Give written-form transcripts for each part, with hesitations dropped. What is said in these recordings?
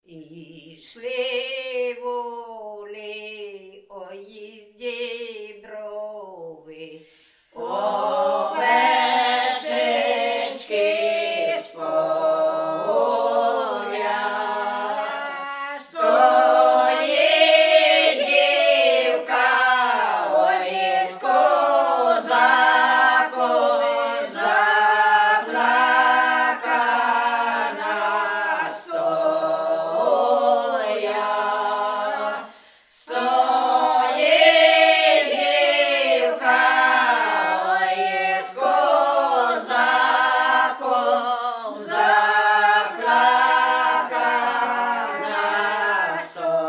Ішли воли, о їзді брови, овечечки з поля. Стоїть дівка, ой, з козаком заплакана стоя. Стоїть дівка, ой, з козаком заплакана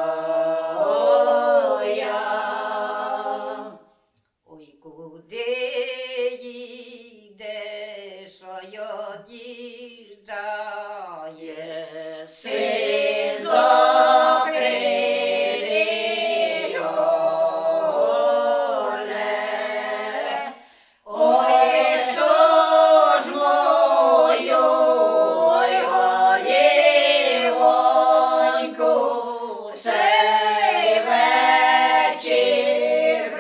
стоя. Ой, куди їдеш, ой, од'їжджаєш, син зокрилий оле. Ой, хто ж мою, ой, олівоньку, цей вечір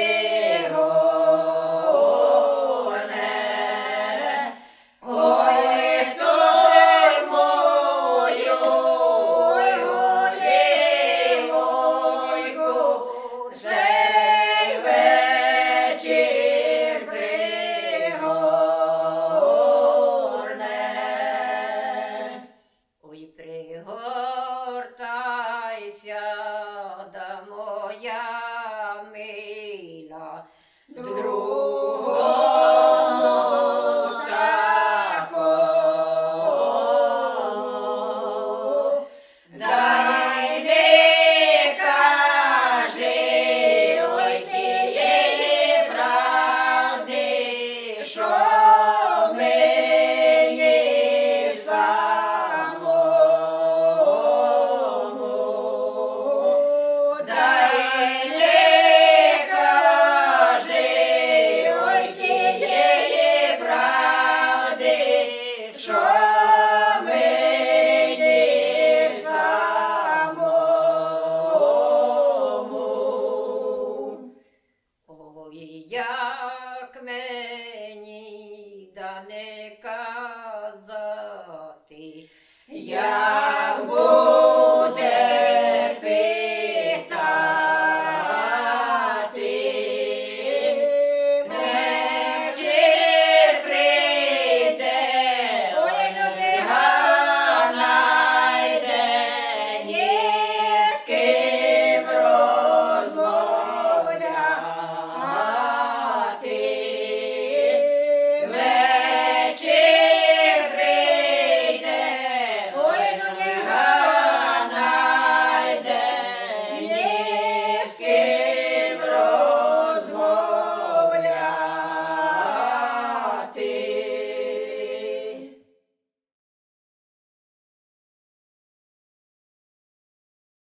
пригорне. Ой, хто ж мою, ой, олівоньку, цей вечір пригорне. Ой, пригортайся, да моя